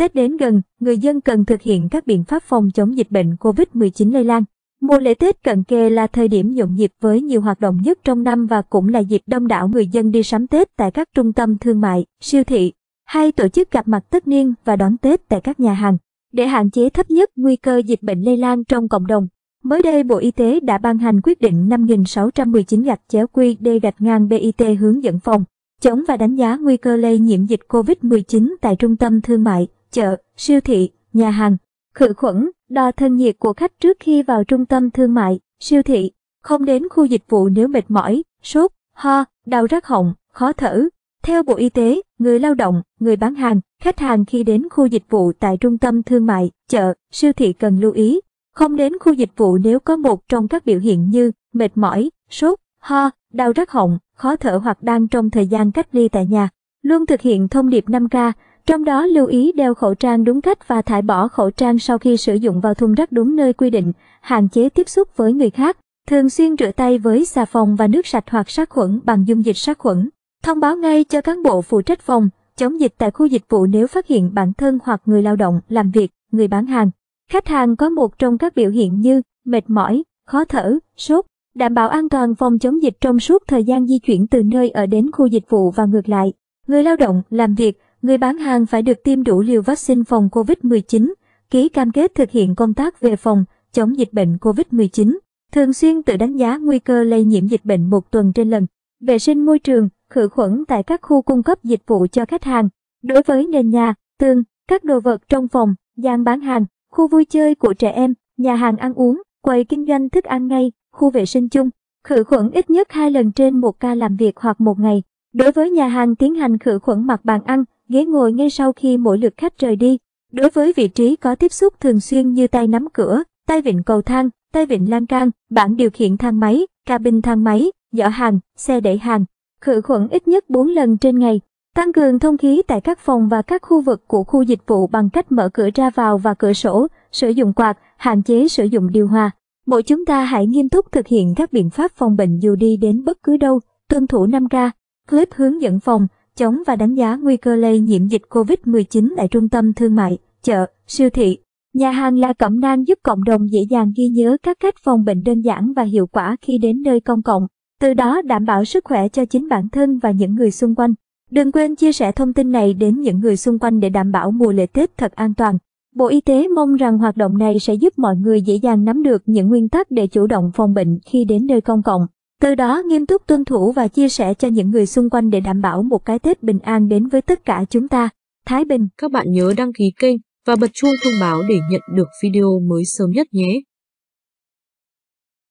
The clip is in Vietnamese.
Tết đến gần, người dân cần thực hiện các biện pháp phòng chống dịch bệnh COVID-19 lây lan. Mùa lễ Tết cận kề là thời điểm nhộn nhịp với nhiều hoạt động nhất trong năm và cũng là dịp đông đảo người dân đi sắm Tết tại các trung tâm thương mại, siêu thị, hay tổ chức gặp mặt tất niên và đón Tết tại các nhà hàng. Để hạn chế thấp nhất nguy cơ dịch bệnh lây lan trong cộng đồng, mới đây Bộ Y tế đã ban hành quyết định 5619-QĐ-BIT hướng dẫn phòng chống và đánh giá nguy cơ lây nhiễm dịch COVID-19 tại trung tâm thương mại, chợ, siêu thị, nhà hàng, khử khuẩn, đo thân nhiệt của khách trước khi vào trung tâm thương mại, siêu thị, không đến khu dịch vụ nếu mệt mỏi, sốt, ho, đau rát họng, khó thở. Theo Bộ Y tế, người lao động, người bán hàng, khách hàng khi đến khu dịch vụ tại trung tâm thương mại, chợ, siêu thị cần lưu ý, không đến khu dịch vụ nếu có một trong các biểu hiện như mệt mỏi, sốt, ho, đau rát họng, khó thở hoặc đang trong thời gian cách ly tại nhà. Luôn thực hiện thông điệp 5K, trong đó lưu ý đeo khẩu trang đúng cách và thải bỏ khẩu trang sau khi sử dụng vào thùng rác đúng nơi quy định, hạn chế tiếp xúc với người khác, thường xuyên rửa tay với xà phòng và nước sạch hoặc sát khuẩn bằng dung dịch sát khuẩn. Thông báo ngay cho cán bộ phụ trách phòng chống dịch tại khu dịch vụ nếu phát hiện bản thân hoặc người lao động, làm việc, người bán hàng, khách hàng có một trong các biểu hiện như mệt mỏi, khó thở, sốt. Đảm bảo an toàn phòng chống dịch trong suốt thời gian di chuyển từ nơi ở đến khu dịch vụ và ngược lại. Người lao động, làm việc, người bán hàng phải được tiêm đủ liều vaccine phòng COVID-19, ký cam kết thực hiện công tác về phòng chống dịch bệnh COVID-19, thường xuyên tự đánh giá nguy cơ lây nhiễm dịch bệnh một tuần trên lần. Vệ sinh môi trường, khử khuẩn tại các khu cung cấp dịch vụ cho khách hàng. Đối với nền nhà, tường, các đồ vật trong phòng, gian bán hàng, khu vui chơi của trẻ em, nhà hàng ăn uống, quầy kinh doanh thức ăn ngay, khu vệ sinh chung, khử khuẩn ít nhất 2 lần trên một ca làm việc hoặc một ngày. Đối với nhà hàng tiến hành khử khuẩn mặt bàn ăn, ghế ngồi ngay sau khi mỗi lượt khách rời đi. Đối với vị trí có tiếp xúc thường xuyên như tay nắm cửa, tay vịn cầu thang, tay vịn lan can, bảng điều khiển thang máy, cabin thang máy, giỏ hàng, xe đẩy hàng, khử khuẩn ít nhất 4 lần trên ngày. Tăng cường thông khí tại các phòng và các khu vực của khu dịch vụ bằng cách mở cửa ra vào và cửa sổ, sử dụng quạt, hạn chế sử dụng điều hòa. Mỗi chúng ta hãy nghiêm túc thực hiện các biện pháp phòng bệnh dù đi đến bất cứ đâu, tuân thủ 5K. Clip hướng dẫn phòng chống và đánh giá nguy cơ lây nhiễm dịch COVID-19 tại trung tâm thương mại, chợ, siêu thị, nhà hàng là cẩm nang giúp cộng đồng dễ dàng ghi nhớ các cách phòng bệnh đơn giản và hiệu quả khi đến nơi công cộng, từ đó đảm bảo sức khỏe cho chính bản thân và những người xung quanh. Đừng quên chia sẻ thông tin này đến những người xung quanh để đảm bảo mùa lễ Tết thật an toàn. Bộ Y tế mong rằng hoạt động này sẽ giúp mọi người dễ dàng nắm được những nguyên tắc để chủ động phòng bệnh khi đến nơi công cộng, từ đó nghiêm túc tuân thủ và chia sẻ cho những người xung quanh để đảm bảo một cái Tết bình an đến với tất cả chúng ta. Thái Bình. Các bạn nhớ đăng ký kênh và bật chuông thông báo để nhận được video mới sớm nhất nhé.